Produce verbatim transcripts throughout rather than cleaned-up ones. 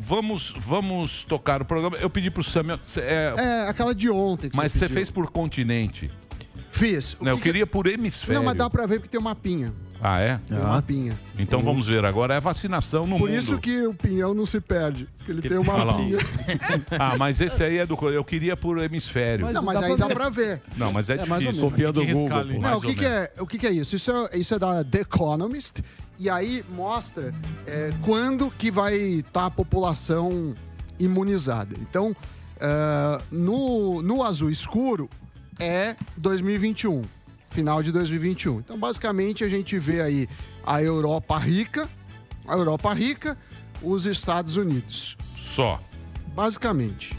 vamos, vamos tocar o programa. Eu pedi pro Samuel... É, é aquela de ontem que Mas você você pediu. fez por continente. Fiz. Não, eu queria por hemisfério. Não, mas dá pra ver porque tem um mapinha. Ah, é? Tem um mapinha. Então Uhum. vamos ver agora. É a vacinação no Por mundo. isso que o pinhão não se perde. Porque ele tem um Olha lá. mapinha. Ah, mas esse aí é do... Eu queria por hemisfério. Não, mas aí dá pra ver. Não, mas é, É, mais ou difícil. menos. Copiando Tem que o Google, riscar ali. Não, Mais o que, ou que é, o que, que é isso? Isso é, isso é da The Economist. E aí mostra é, quando que vai estar a população imunizada. Então, uh, no, no azul escuro é dois mil e vinte e um. Final de dois mil e vinte e um. Então, basicamente, a gente vê aí a Europa rica, a Europa rica, os Estados Unidos. Só. Basicamente.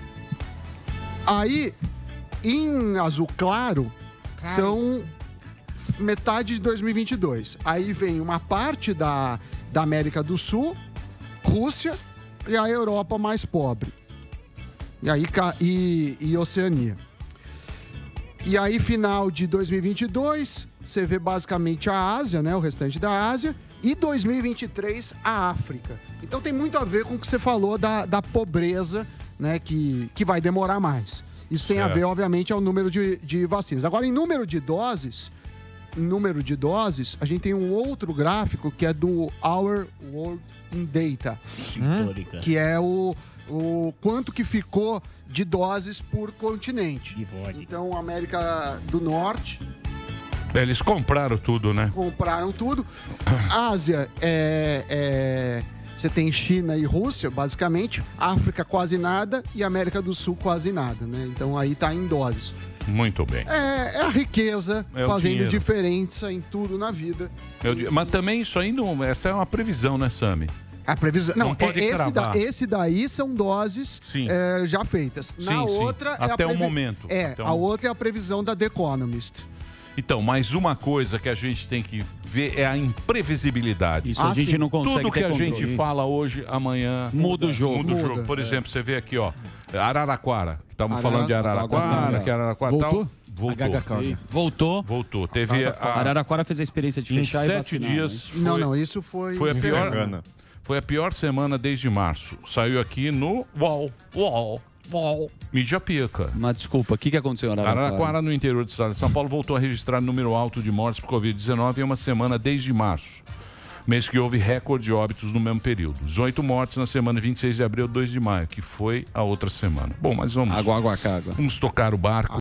Aí, em azul claro, Claro. são metade de dois mil e vinte e dois. Aí vem uma parte da, da América do Sul, Rússia e a Europa mais pobre. E aí ca- e, e Oceania. E aí, final de dois mil e vinte e dois, você vê basicamente a Ásia, né? O restante da Ásia. E dois mil e vinte e três, a África. Então tem muito a ver com o que você falou da, da pobreza, né? Que, que vai demorar mais. Isso tem a Certo. ver, obviamente, ao número de, de vacinas. Agora, em número de doses, em número de doses, a gente tem um outro gráfico que é do Our World in Data. Histórica. Que é o, o quanto que ficou de doses por continente. Então, América do Norte Eles compraram tudo, né? compraram tudo. Ásia é, é- você tem China e Rússia, basicamente. África quase nada e América do Sul quase nada, né? Então aí tá em doses. Muito bem. É, é a riqueza É o fazendo dinheiro. diferença em tudo na vida. Eu di- mas também isso aí não. Essa é uma previsão, né, Sami? A previsão. Não, Não pode é- esse, cravar. da- esse daí são doses Sim. é, já feitas. Na Sim, sim. outra é Até a o previ- momento. É, Até o a momento. outra é a previsão da The Economist. Então, mais uma coisa que a gente tem que ver é a imprevisibilidade. Isso a Ah, gente sim. não consegue Tudo que ter a gente controle. fala hoje, amanhã... Muda o jogo. Muda o jogo. Muda, Por é. exemplo, você vê aqui, ó, Araraquara. Estamos Arara- falando de Araraquara, Araraquara. que Araraquara Voltou? tal. Voltou. A Gaga Causa. Voltou. Voltou. Teve a... Araraquara fez a experiência de Em fechar e sete vacinar, dias... né? Não, não, isso foi... Foi a pior... Serrana. Foi a pior semana desde março. Saiu aqui no UOL. UOL. UOL. Mídia pica. Mas desculpa, o que, que aconteceu em Araraquara? Araraquara, no interior do estado de São Paulo, voltou a registrar número alto de mortes por covid dezenove em uma semana desde março. Mês que houve recorde de óbitos no mesmo período. dezoito mortes na semana vinte e seis de abril, dois de maio, que foi a outra semana. Bom, mas vamos... Água, água, água. Vamos tocar o barco.